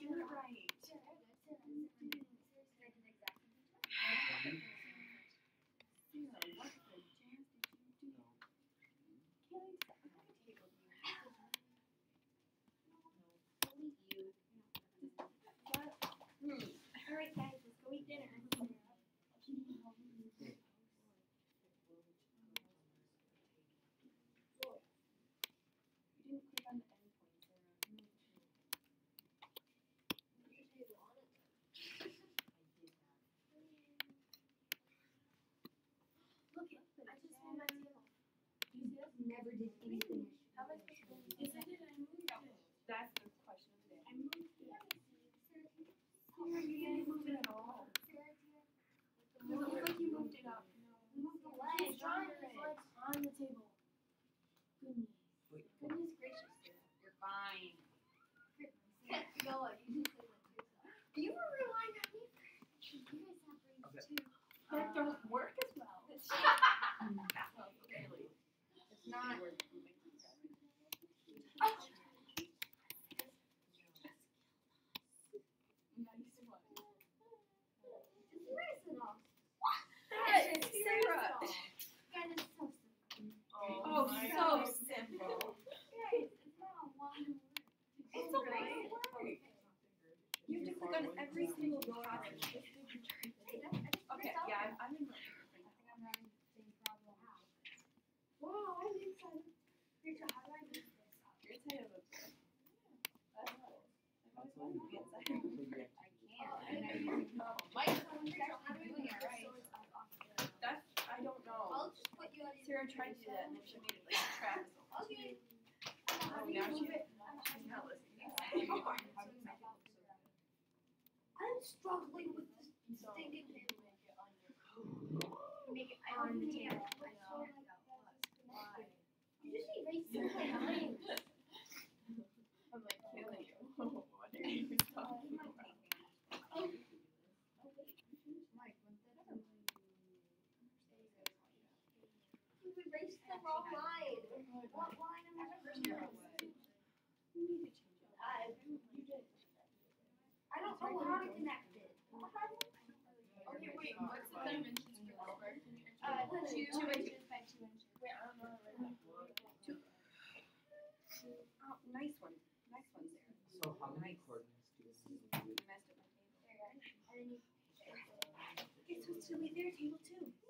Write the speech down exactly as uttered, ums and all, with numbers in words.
do it right. Alright guys, let's go eat dinner. Never did anything. How am I supposed to do this? Yes, I did. I moved it. That's the question of the day. I moved it. Sarah, you didn't move it at all. Sarah, Does it look like you moved it up? No. move the leg. He's drawing his legs on the table. Goodness. Wait. Goodness gracious, Sarah. You're fine. Noah, you just said that to yourself. You were relying on me. You guys have brains Okay. too. That Uh, don't work as well. It's Well, really. It's not worth moving. Nice one. Just erase it off. That is Sarah. Guys, it's so simple. Oh, my so God. simple. Guys, it's not a long word. It's a long word. You have to click on every single dot. Okay, yeah, I'm, I'm in the I think I'm having the same problem. Whoa, I'm excited. Rachel, how do I move this up? You're inside of a book. That's cool. I've always wanted to be inside So of a you book. have to- I can't. And I'm using Oh, Mike, Rachel, how do I move this so it's up off the... that's, I don't know. I'll just put you on your... Sarah tried to do that and then she made it like a trap. Okay. Oh, now she, she's not listening anymore. I'm struggling with this stinking table. Make it on the table. You just erase my lines. I'm like killing you. What are you talking about? Mike, when's that ever? You erased the wrong line. What line am I erasing? You need to change it. I, you did. I don't know how to connect it. Okay, wait, what's the dimensions for this part? Can you Uh, two, two by inches by two inches. Wait, I don't know how to write that. Two. Oh, nice one. Nice one, Sarah. So how many coordinates do you need? You messed up my table. And then you. Okay, so it's to leave their table too.